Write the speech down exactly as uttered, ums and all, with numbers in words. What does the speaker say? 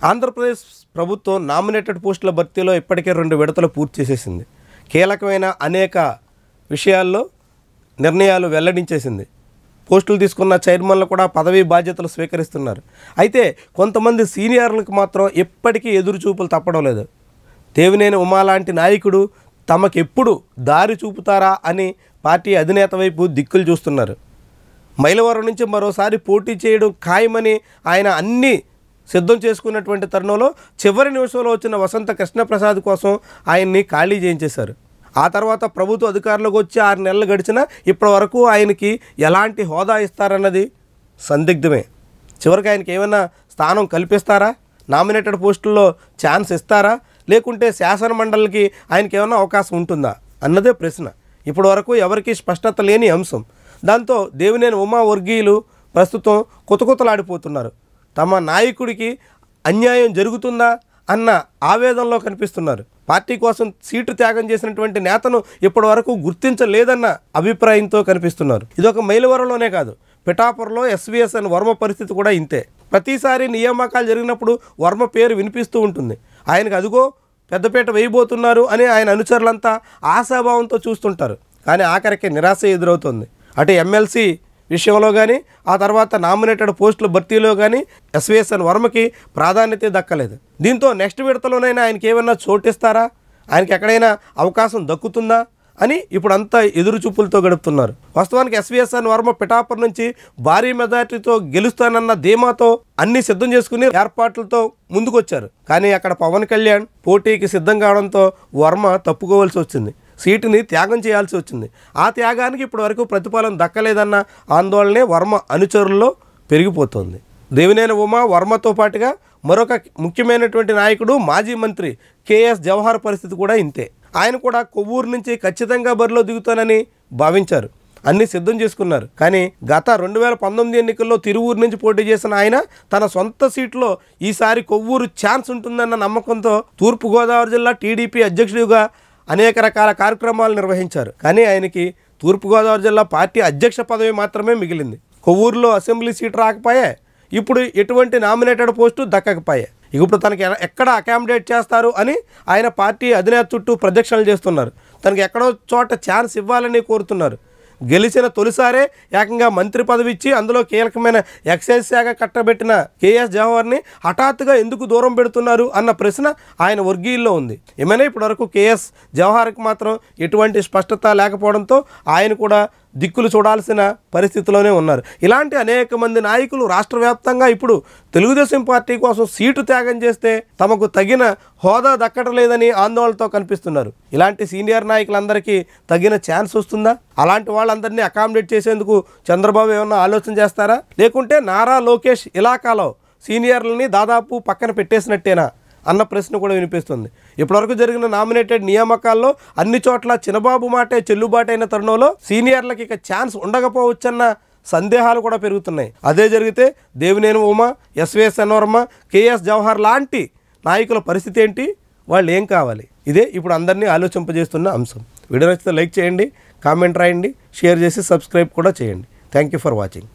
ఆంధ్రప్రదేశ్ ప్రభుత్వం నామినేటెడ్ పోస్టుల భర్తీలో ఇప్పటికే రెండు విడతలు పూర్తి చేసేసింది. కీలకమైన అనేక విషయాల్లో నిర్ణయాలు వెల్లడించేసింది. పోస్టులు తీసుకున్న చైర్మన్లు కూడా పదవీ బాధ్యతలు స్వీకరిస్తున్నారు. అయితే కొంతమంది సీనియర్లకు మాత్రం ఎప్పటికీ ఎదురు చూపులు తప్పడం లేదు. దేవినేని ఉమా లాంటి నాయకుడు తమకెప్పుడు దారి చూపుతారా అని పార్టీ అధినేత వైపు దిక్కులు చూస్తున్నారు. మైలవరం నుంచి మరోసారి పోటీ చేయడం ఖాయమని ఆయన అన్నీ సిద్ధం చేసుకున్నటువంటి తరుణంలో చివరి నిమిషంలో వచ్చిన వసంత కృష్ణప్రసాద్ కోసం ఆయన్ని ఖాళీ చేయించేశారు. ఆ తర్వాత ప్రభుత్వ అధికారులకు వచ్చి ఆరు నెలలు గడిచినా ఇప్పటి వరకు ఆయనకి ఎలాంటి హోదా ఇస్తారన్నది సందిగ్ధమే. చివరికి ఆయనకి ఏమైనా స్థానం కల్పిస్తారా, నామినేటెడ్ పోస్టుల్లో ఛాన్స్ ఇస్తారా, లేకుంటే శాసన మండలికి ఆయనకి ఏమైనా అవకాశం ఉంటుందా అన్నదే ప్రశ్న. ఇప్పటి వరకు ఎవరికి స్పష్టత లేని అంశం. దాంతో దేవినేని ఉమా వర్గీయులు ప్రస్తుతం కుతకుతలాడిపోతున్నారు. తమ నాయకుడికి అన్యాయం జరుగుతుందా అన్న ఆవేదనలో కనిపిస్తున్నారు. పార్టీ కోసం సీటు త్యాగం చేసినటువంటి నేతను ఇప్పటి వరకు గుర్తించలేదన్న అభిప్రాయంతో కనిపిస్తున్నారు. ఇదొక మైలవరంలోనే కాదు, పిఠాపురంలో ఎస్వీఎస్ఎన్ వర్మ పరిస్థితి కూడా ఇంతే. ప్రతిసారి నియామకాలు జరిగినప్పుడు వర్మ పేరు వినిపిస్తూ ఉంటుంది. ఆయనకు అదిగో పెద్దపీట వేయబోతున్నారు అని ఆయన అనుచరులంతా ఆశాభావంతో చూస్తుంటారు. కానీ ఆఖరికి నిరాశ ఎదురవుతుంది. అటు ఎమ్మెల్సీ విషయంలో కానీ, ఆ తర్వాత నామినేటెడ్ పోస్టుల భర్తీలో కానీ ఎస్వీఎస్ఎన్ వర్మకి ప్రాధాన్యత దక్కలేదు. దీంతో నెక్స్ట్ విడతలోనైనా ఆయనకి ఏమైనా చోటిస్తారా, ఆయనకి ఎక్కడైనా అవకాశం దక్కుతుందా అని ఇప్పుడు అంతా ఎదురు చూపులతో గడుపుతున్నారు. వాస్తవానికి ఎస్వీఎస్ఎన్ వర్మ పిఠాపురం నుంచి భారీ మెజార్టీతో గెలుస్తానన్న ధీమాతో అన్ని సిద్ధం చేసుకుని ఏర్పాట్లతో ముందుకొచ్చారు. కానీ అక్కడ పవన్ కళ్యాణ్ పోటీకి సిద్ధం కావడంతో వర్మ తప్పుకోవాల్సి వచ్చింది, సీటుని త్యాగం చేయాల్సి వచ్చింది. ఆ త్యాగానికి ఇప్పటి వరకు ప్రతిఫలం దక్కలేదన్న ఆందోళనే వర్మ అనుచరుల్లో పెరిగిపోతుంది. దేవినేని ఉమా వర్మతో పాటుగా మరొక ముఖ్యమైనటువంటి నాయకుడు మాజీ మంత్రి కేఎస్ జవహర్ పరిస్థితి కూడా ఇంతే. ఆయన కూడా కొవ్వూరు నుంచి ఖచ్చితంగా బరిలో దిగుతానని భావించారు, అన్నీ సిద్ధం చేసుకున్నారు. కానీ గత రెండు వేల పంతొమ్మిది ఎన్నికల్లో తిరువూరు నుంచి పోటీ చేసిన ఆయన తన సొంత సీట్లో ఈసారి కొవ్వూరు ఛాన్స్ ఉంటుందన్న నమ్మకంతో తూర్పుగోదావరి జిల్లా టీడీపీ అధ్యక్షుడిగా అనేక రకాల కార్యక్రమాలు నిర్వహించారు. కానీ ఆయనకి తూర్పుగోదావరి జిల్లా పార్టీ అధ్యక్ష పదవి మాత్రమే మిగిలింది. కొవ్వూరులో అసెంబ్లీ సీటు రాకపోయే, ఇప్పుడు ఎటువంటి నామినేటెడ్ పోస్టు దక్కకపోయే. ఇప్పుడు తనకి ఎక్కడ అకామిడేట్ చేస్తారు అని ఆయన పార్టీ అధినేత చుట్టూ ప్రదక్షిణలు చేస్తున్నారు. తనకి ఎక్కడో చోట ఛాన్స్ ఇవ్వాలని కోరుతున్నారు. గెలిచిన తొలిసారే ఏకంగా మంత్రి పదవి ఇచ్చి అందులో కీలకమైన ఎక్సైజ్ శాఖ కట్టబెట్టిన కేఎస్ జవహర్ని హఠాత్తుగా ఎందుకు దూరం పెడుతున్నారు అన్న ప్రశ్న ఆయన వర్గీయుల్లో ఉంది. ఏమైనా ఇప్పటి వరకు కేఎస్ జవహర్కి మాత్రం ఎటువంటి స్పష్టత లేకపోవడంతో ఆయన కూడా దిక్కులు చూడాల్సిన పరిస్థితిలోనే ఉన్నారు. ఇలాంటి అనేక మంది నాయకులు రాష్ట్ర వ్యాప్తంగా ఇప్పుడు తెలుగుదేశం పార్టీ కోసం సీటు త్యాగం చేస్తే తమకు తగిన హోదా దక్కడం లేదని ఆందోళనతో కనిపిస్తున్నారు. ఇలాంటి సీనియర్ నాయకులందరికీ తగిన ఛాన్స్ వస్తుందా? అలాంటి వాళ్ళందరినీ అకామిడేట్ చేసేందుకు చంద్రబాబు ఏమన్నా ఆలోచన చేస్తారా, లేకుంటే నారా లోకేష్ ఇలాకాలో సీనియర్లని దాదాపు పక్కన పెట్టేసినట్టేనా అన్న ప్రశ్న కూడా వినిపిస్తుంది. ఇప్పటివరకు జరిగిన నామినేటెడ్ నియామకాల్లో అన్ని చోట్ల చిన్నబాబు మాటే చెల్లుబాటైన తరుణంలో సీనియర్లకి ఇక ఛాన్స్ ఉండకపోవచ్చన్న సందేహాలు కూడా పెరుగుతున్నాయి. అదే జరిగితే దేవినేని ఉమా, ఎస్వీఎస్ఎన్ వర్మ, కేఎస్ జవహర్ లాంటి నాయకుల పరిస్థితి ఏంటి, వాళ్ళు ఏం కావాలి? ఇదే ఇప్పుడు అందరినీ ఆలోచింపజేస్తున్న అంశం. వీడియో నచ్చితే లైక్ చేయండి, కామెంట్ రాయండి, షేర్ చేసి సబ్స్క్రైబ్ కూడా చేయండి. Thank you for watching.